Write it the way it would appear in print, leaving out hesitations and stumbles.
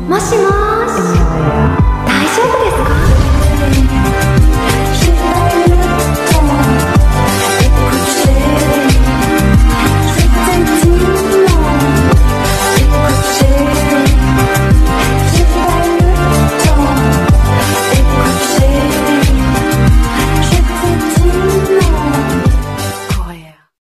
もしもーし、大丈夫です